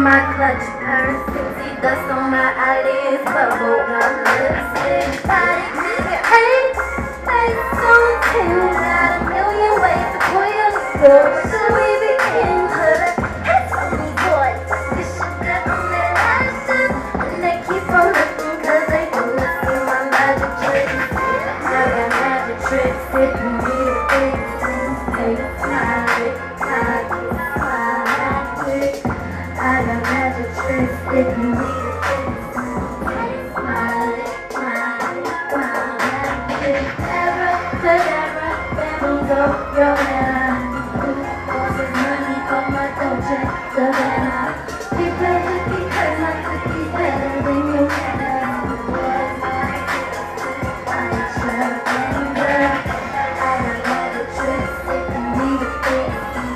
my clutch purse. See dust on my eyelids, bubble gum lipstick. Body nigga, hey, face on 10. Got a million ways to pull your girl. Should we begin? Put a hat on me, boy. This shit that on that action. And they keep on looking cause they wanna see my magic tricks. I got magic tricks if you need a fix. Take a smile, I got magic tricks if you need a fix. Smile, magic. Cadabra, bamboozle, your hair. Causes money on my Dolce Gabbana. She plays it because my cookie's better than your hair. I ain't sure, girl. I got magic tricks if you need a fix.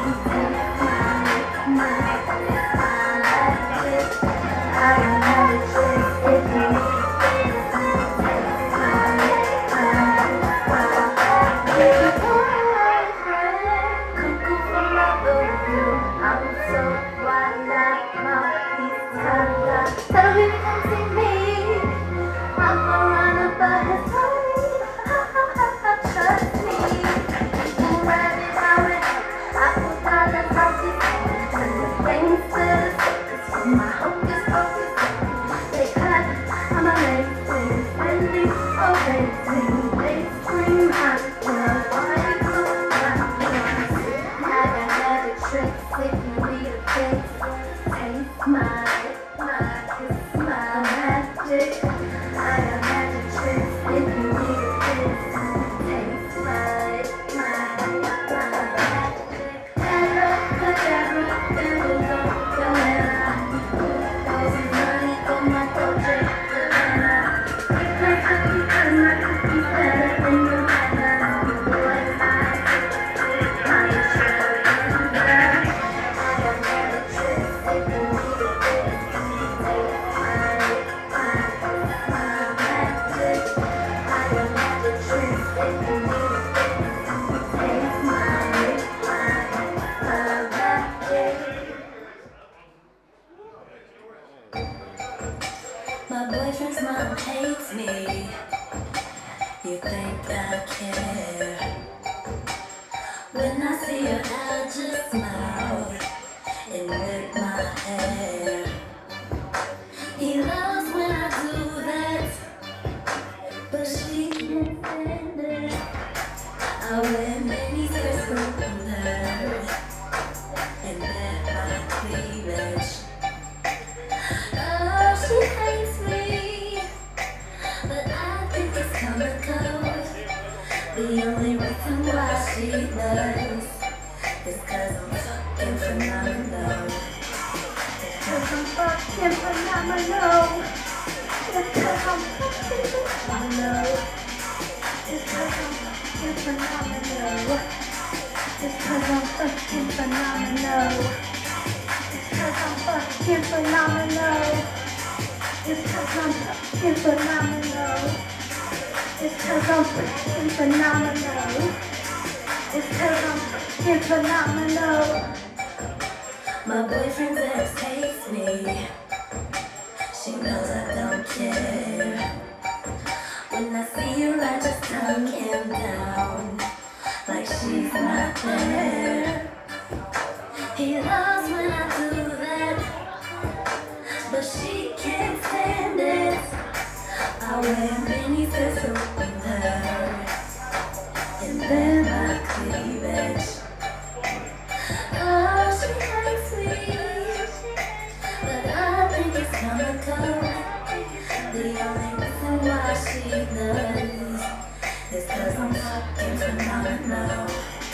My boyfriend's mom hates me. You think I care? When I see her, I just smile and whip my hair. He loves when I do that, but she can't stand it. I wear many skirts from her and wear my cleavage. Oh, she hates me, but I think it's comical. The only reason why she does is cause I'm fucking phenomenal. Cause I'm fucking phenomenal. It's cause I'm fucking phenomenal. It's cause I'm fucking phenomenal. It's cause I'm fucking phenomenal. It's cause I'm fucking phenomenal. It's cause I'm fucking phenomenal. It's cause I'm fucking phenomenal. It's cause I'm fucking phenomenal. My boyfriend's ex hates me. She knows I don't care. When I see her, I just tuck him down like she's not there. He loves when I do that, but she can't stand it. I wear many skirts from her and then my cleavage. Oh, she hates me, but I think it's comical. The only reason why she does is cause I'm fucking phenomenal.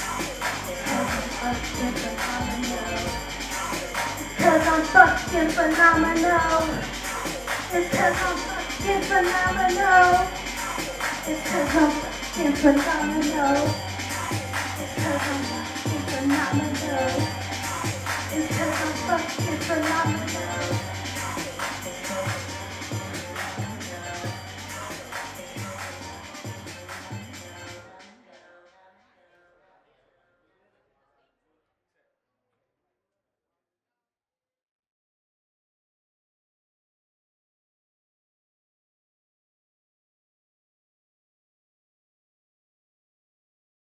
Cause I'm fucking phenomenal. It's cause I'm fucking phenomenal. It's cause I'm fucking phenomenal.